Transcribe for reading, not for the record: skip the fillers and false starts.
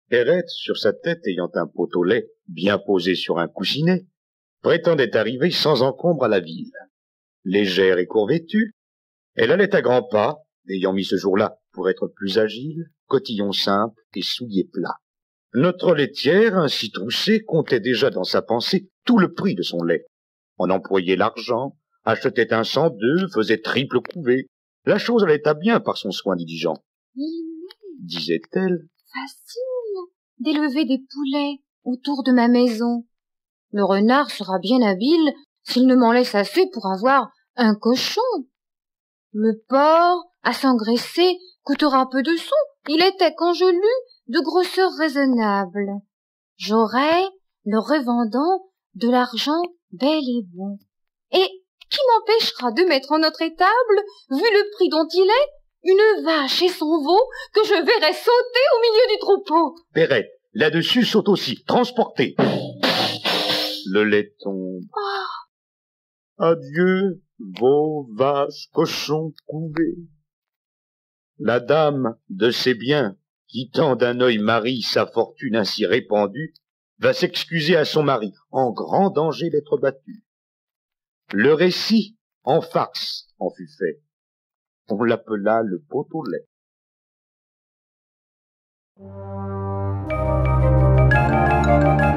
Perrette, sur sa tête ayant un pot au lait bien posé sur un coussinet, prétendait arriver sans encombre à la ville. Légère et court-vêtue, elle allait à grands pas, ayant mis ce jour-là, pour être plus agile, cotillon simple et souliers plats. Notre laitière, ainsi troussée, comptait déjà dans sa pensée tout le prix de son lait. On employait l'argent, achetait un cent d'œufs, faisait triple couvée. La chose allait à bien par son soin diligent. Il m'est Disait-elle, facile d'élever des poulets autour de ma maison. Le renard sera bien habile s'il ne m'en laisse assez pour avoir un cochon. Le porc, à s'engraisser, coûtera peu de sous. Il était, quand je lus, de grosseur raisonnable. J'aurai, le revendant, de l'argent bel et bon. Et qui m'empêchera de mettre en notre étable, vu le prix dont il est, une vache et son veau que je verrai sauter au milieu du troupeau? Perrette, là-dessus saute aussi, transportée. Le lait tombe. Adieu, veaux, vaches, cochons, couvés. La dame de ses biens, quittant d'un œil Marie sa fortune ainsi répandue, va s'excuser à son mari, en grand danger d'être battu. Le récit, en farce, en fut fait. On l'appela le pot au lait.